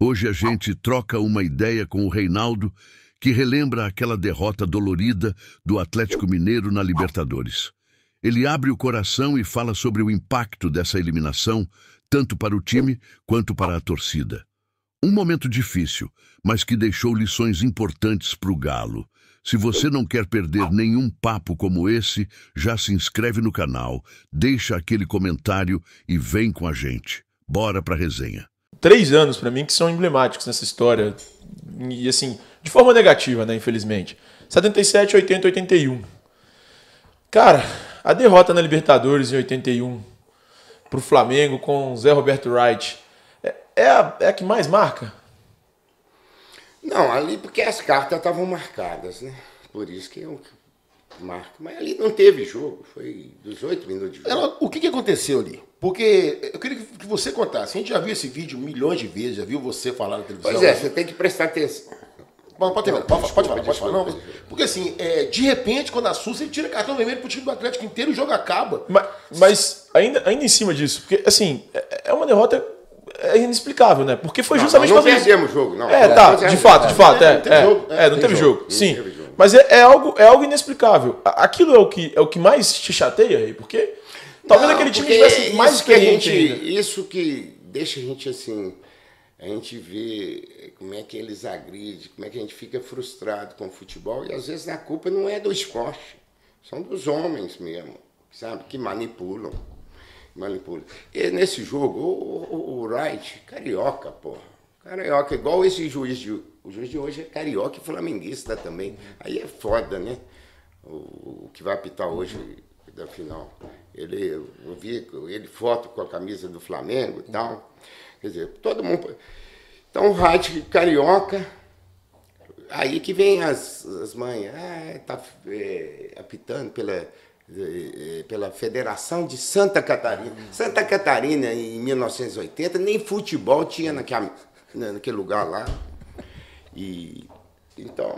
Hoje a gente troca uma ideia com o Reinaldo, que relembra aquela derrota dolorida do Atlético Mineiro na Libertadores. Ele abre o coração e fala sobre o impacto dessa eliminação, tanto para o time quanto para a torcida. Um momento difícil, mas que deixou lições importantes para o Galo. Se você não quer perder nenhum papo como esse, já se inscreve no canal, deixa aquele comentário e vem com a gente. Bora pra resenha. 3 anos para mim que são emblemáticos nessa história. E assim, de forma negativa, né, infelizmente. 77, 80, 81. Cara, a derrota na Libertadores em 81 pro Flamengo com Zé Roberto Wright é a que mais marca? Não, ali porque as cartas estavam marcadas, né? Por isso que eu marco. Mas ali não teve jogo, foi 18 minutos de jogo. O que aconteceu ali? Porque eu queria que você contasse. A gente já viu esse vídeo milhões de vezes, já viu você falar na televisão. Pois é, você tem que prestar atenção. Pode falar. Não, porque assim, de repente, quando assusta, ele tira cartão vermelho pro time do Atlético inteiro e o jogo acaba. Mas ainda em cima disso, porque assim, é uma derrota inexplicável, né? Porque foi justamente não fazer isso. Não perdemos o jogo, não. De fato. Não teve jogo. Sim. Mas é algo inexplicável. Aquilo é o que mais te chateia, Rei? Porque talvez aquele time tivesse mais experiente ainda. Isso que deixa a gente assim, a gente vê como é que eles agridem, como é que a gente fica frustrado com o futebol, e às vezes a culpa não é do esporte, são dos homens mesmo, sabe, que manipulam. E nesse jogo, o Wright, carioca, porra. Carioca, igual esse juiz o juiz de hoje é carioca e flamenguista também. Aí é foda, né? O que vai apitar hoje da final. Eu vi ele foto com a camisa do Flamengo e tal. Quer dizer, todo mundo. Então o Wright carioca, aí que vem as mães. Tá apitando pela Federação de Santa Catarina. Santa Catarina, em 1980, nem futebol tinha naquele lugar lá. E então,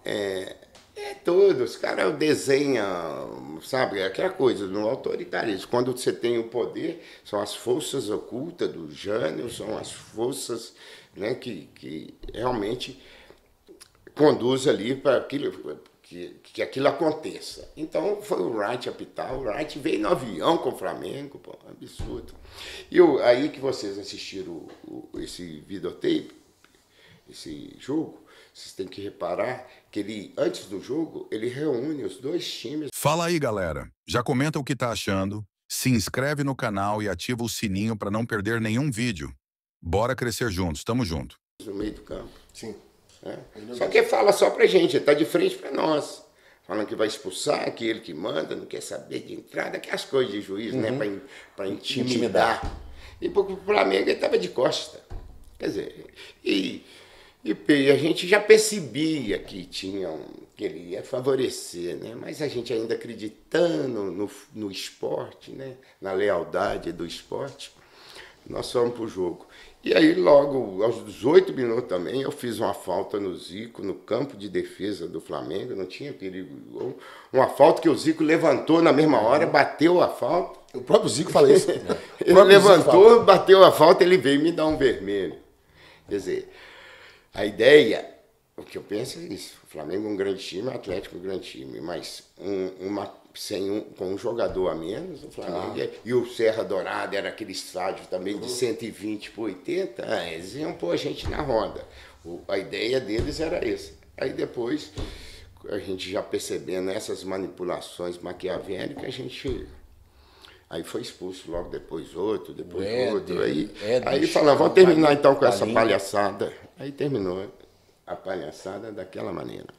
tudo. Os caras desenham, sabe, aquela coisa, no autoritarismo. Quando você tem o poder, são as forças ocultas do Jânio, são as forças, né, que realmente conduz ali para aquilo. Que aquilo aconteça. Então foi o Wright apitar, o Wright veio no avião com o Flamengo, pô, absurdo. E aí que vocês assistiram esse videotape, esse jogo, vocês têm que reparar que ele, antes do jogo, ele reúne os dois times. Fala aí, galera. Já comenta o que tá achando, se inscreve no canal e ativa o sininho para não perder nenhum vídeo. Bora crescer juntos, tamo junto. No meio do campo. Sim. Só que fala só pra gente, ele tá de frente pra nós. Falando que vai expulsar, que ele que manda, não quer saber de entrada, aquelas coisas de juiz, né? Pra intimidar. E pro Flamengo ele tava de costa. Quer dizer, e a gente já percebia que que ele ia favorecer, né? Mas a gente ainda acreditando no esporte, né? Na lealdade do esporte, nós fomos pro jogo. E aí, logo aos 18 minutos também, eu fiz uma falta no Zico, no campo de defesa do Flamengo, não tinha perigo. Uma falta que o Zico levantou na mesma hora, bateu a falta. O próprio Zico fala isso. Ele levantou, bateu a falta, ele veio me dar um vermelho. Quer dizer, a ideia, o que eu penso é isso. O Flamengo é um grande time, o Atlético é um grande time, mas com um jogador a menos, o Flamengo e o Serra Dourada era aquele estádio também de 120 por 80, eles iam pôr a gente na roda. A ideia deles era essa. Aí depois, a gente já percebendo essas manipulações maquiavélicas, aí foi expulso logo depois outro. Aí falaram, vamos terminar então com essa palhaçada. Aí terminou a palhaçada daquela maneira.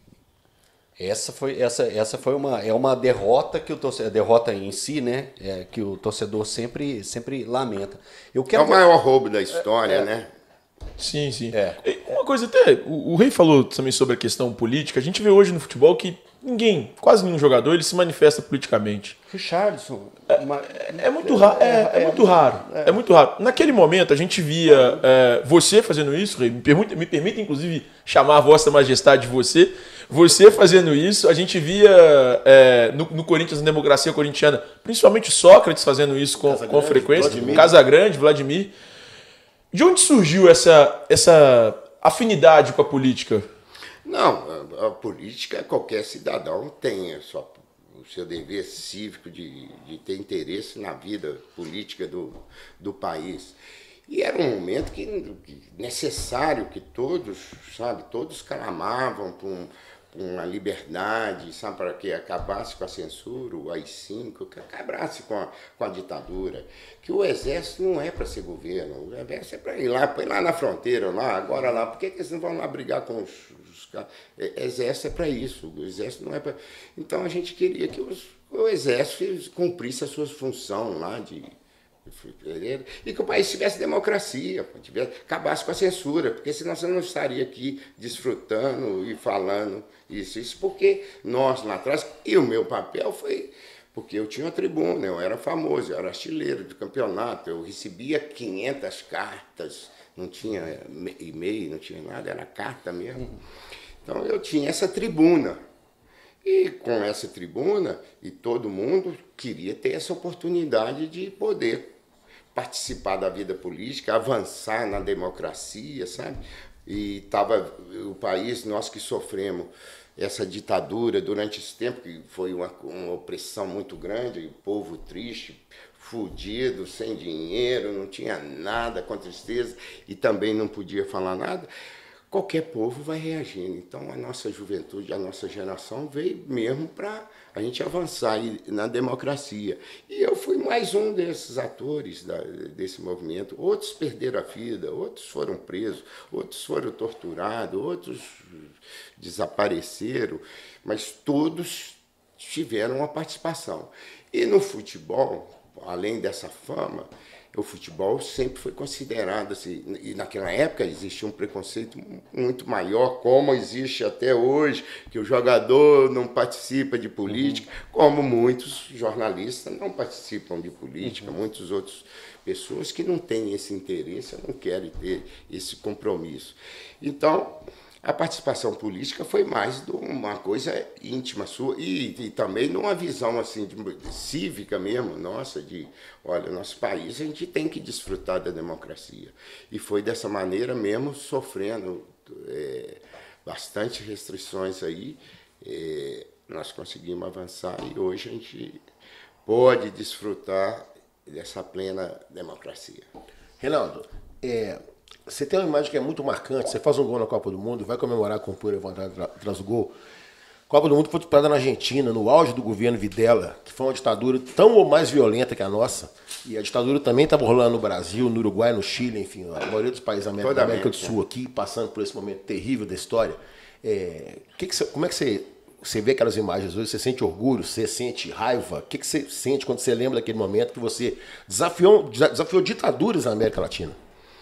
Essa foi uma derrota que a derrota em si, né, que o torcedor sempre lamenta. É o maior roubo da história, né? Sim. Uma coisa até, o Rei falou também sobre a questão política. A gente vê hoje no futebol que quase nenhum jogador, ele se manifesta politicamente. Richarlison. É muito raro. É muito raro. Naquele momento, a gente via você fazendo isso, Rei, me permite, inclusive, chamar a Vossa Majestade de você. Você fazendo isso, a gente via no Corinthians, na democracia corintiana, principalmente Sócrates fazendo isso com frequência, Casagrande, Vladimir. De onde surgiu essa afinidade com a política? Não, a política, qualquer cidadão tem o seu dever cívico de ter interesse na vida política do país. E era um momento necessário que todos, sabe, todos clamavam por uma liberdade, sabe, para que acabasse com a censura, o AI-5, que acabasse com a ditadura, que o exército não é para ser governo, o exército é para ir lá na fronteira, agora lá, por que eles não vão lá brigar com os caras? Exército é para isso, o exército não é para... Então a gente queria que o exército cumprisse a sua função lá e que o país tivesse democracia, acabasse com a censura, porque senão você não estaria aqui desfrutando e falando isso porque nós lá atrás, e o meu papel foi, porque eu tinha uma tribuna, eu era famoso, eu era artilheiro de campeonato, eu recebia 500 cartas, não tinha e-mail, não tinha nada, era carta mesmo. Então eu tinha essa tribuna. E com essa tribuna, e todo mundo queria ter essa oportunidade de poder participar da vida política, avançar na democracia, sabe? E estava o país, nós que sofremos essa ditadura durante esse tempo, que foi uma opressão muito grande, o povo triste, fudido, sem dinheiro, não tinha nada, com tristeza, e também não podia falar nada. Qualquer povo vai reagindo. Então, a nossa juventude, a nossa geração veio mesmo para a gente avançar na democracia. E eu fui mais um desses atores desse movimento. Outros perderam a vida, outros foram presos, outros foram torturados, outros desapareceram, mas todos tiveram uma participação. E no futebol, além dessa fama, o futebol sempre foi considerado assim, e naquela época existia um preconceito muito maior, como existe até hoje, que o jogador não participa de política, como muitos jornalistas não participam de política, muitas outras pessoas que não têm esse interesse, não querem ter esse compromisso. Então, a participação política foi mais de uma coisa íntima sua e também numa visão assim, cívica mesmo, nossa, olha, nosso país a gente tem que desfrutar da democracia. E foi dessa maneira mesmo, sofrendo bastante restrições aí, nós conseguimos avançar e hoje a gente pode desfrutar dessa plena democracia. Reinaldo, você tem uma imagem que é muito marcante, você faz um gol na Copa do Mundo, vai comemorar com pura vontade atrás do gol. A Copa do Mundo foi disputada na Argentina, no auge do governo Videla, que foi uma ditadura tão ou mais violenta que a nossa. E a ditadura também estava rolando no Brasil, no Uruguai, no Chile, enfim, a maioria dos países da América do Sul aqui, passando por esse momento terrível da história. Como é que você vê aquelas imagens hoje? Você sente orgulho? Você sente raiva? O que você sente quando você lembra daquele momento que você desafiou ditaduras na América Latina?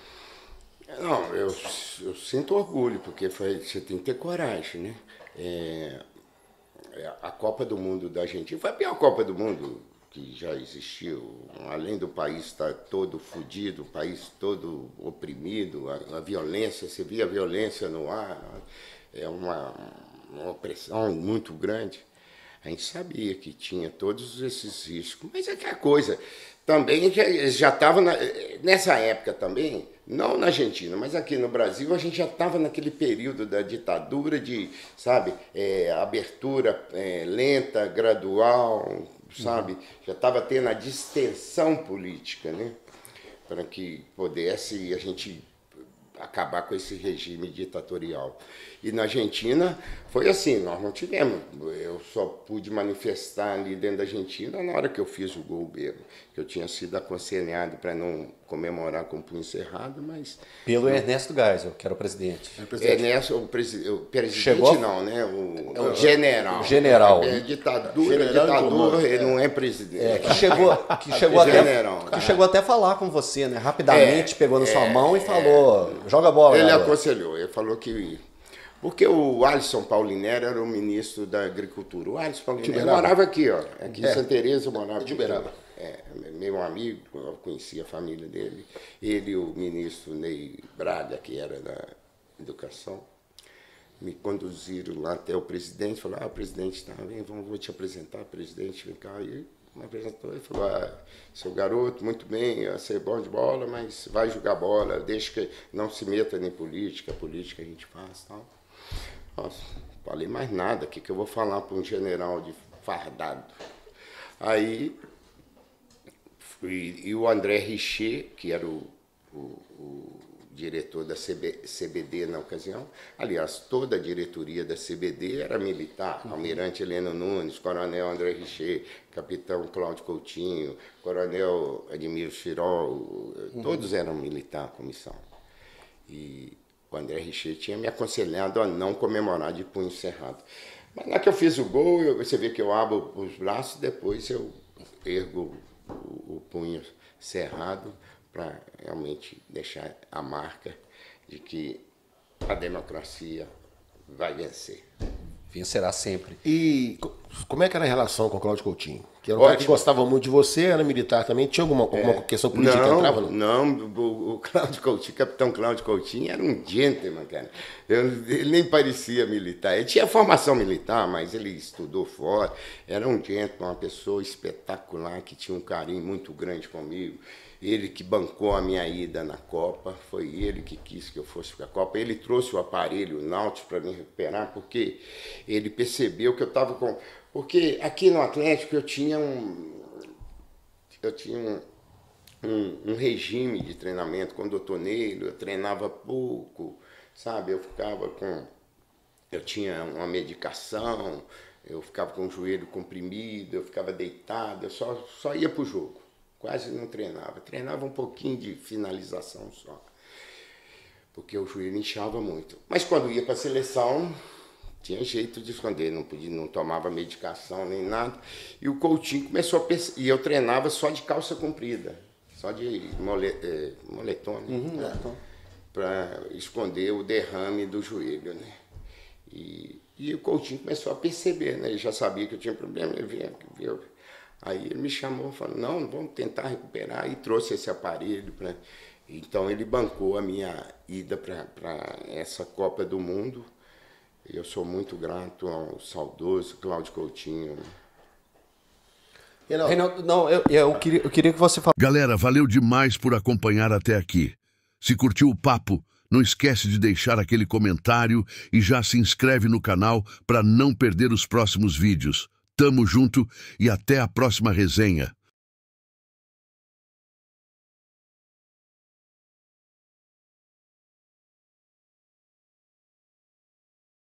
Não, eu sinto orgulho, porque você tem que ter coragem, né? A Copa do Mundo da Argentina foi a pior Copa do Mundo que já existiu. Além do país estar todo fodido, o país todo oprimido, a violência, você via a violência no ar, é uma opressão muito grande. A gente sabia que tinha todos esses riscos, mas é que a coisa também já estava nessa época também, não na Argentina, mas aqui no Brasil, a gente já estava naquele período da ditadura de, sabe, abertura lenta, gradual, sabe? Já estava tendo a distensão política, né? Para que pudesse a gente acabar com esse regime ditatorial. E na Argentina foi assim, nós não tivemos, eu só pude manifestar ali dentro da Argentina na hora que eu fiz o gol mesmo, que eu tinha sido aconselhado para não comemorar com o punho cerrado, mas... Pelo Ernesto Geisel, que era o presidente. Ernesto, o presidente Chegou... não, né? O general. O general. Ditador, ele não é presidente. Que chegou até a falar com você, né? Rapidamente pegou na sua mão e falou, joga a bola. Ele aconselhou, ele falou que... Porque o Alisson Paulinero era o ministro da Agricultura. O Alisson Paulinero morava aqui, ó. Aqui em Santa Teresa eu morava aqui. Meu amigo, eu conhecia a família dele. Ele e o ministro Ney Braga, que era da Educação, me conduziram lá até o presidente. Falaram, o presidente está, vem, vou te apresentar, presidente, vem cá. E Me apresentou e falou, seu garoto, muito bem, você é bom de bola, mas vai jogar bola, deixa que não se meta em política a gente faz, tal. Nossa, falei mais nada, o que eu vou falar para um general de fardado? Aí, e o André Richer, que era o diretor da CBD na ocasião, aliás, toda a diretoria da CBD era militar, Almirante Heleno Nunes, Coronel André Richer, Capitão Cláudio Coutinho, Coronel Admiro Chirol, todos eram militar, a comissão. E o André Richer tinha me aconselhado a não comemorar de punho cerrado. Mas na que eu fiz o gol, você vê que eu abro os braços, depois eu ergo o punho cerrado, para realmente deixar a marca de que a democracia vai vencer. Vencerá sempre. E como é que era a relação com o Cláudio Coutinho? Que era um cara que gostava muito de você, era militar também. Tinha alguma questão política que entrava? Não, o Cláudio Coutinho, capitão Cláudio Coutinho, era um gentleman, cara. Ele nem parecia militar. Ele tinha formação militar, mas ele estudou fora. Era um gentleman, uma pessoa espetacular, que tinha um carinho muito grande comigo. Ele que bancou a minha ida na Copa, foi ele que quis que eu fosse para a Copa. Ele trouxe o aparelho Nautilus para me recuperar, porque ele percebeu que eu estava com... Porque aqui no Atlético eu tinha um regime de treinamento com o doutor Neilo, eu treinava pouco, sabe? Eu tinha uma medicação, eu ficava com o joelho comprimido, eu ficava deitado, eu só ia para o jogo. Quase não treinava. Treinava um pouquinho de finalização só. Porque o joelho inchava muito. Mas quando ia para a seleção, tinha jeito de esconder. Não tomava medicação nem nada. E o Coutinho começou a perceber. E eu treinava só de calça comprida. Só de moletom. Né? Para esconder o derrame do joelho. Né? E o Coutinho começou a perceber. Né? Ele já sabia que eu tinha problema. Ele viu. Aí ele me chamou e falou, não, vamos tentar recuperar, e trouxe esse aparelho. Então ele bancou a minha ida para essa Copa do Mundo. E eu sou muito grato ao saudoso Cláudio Coutinho. Reinaldo, não, eu queria que você falasse. Galera, valeu demais por acompanhar até aqui. Se curtiu o papo, não esquece de deixar aquele comentário e já se inscreve no canal para não perder os próximos vídeos. Tamo junto e até a próxima resenha.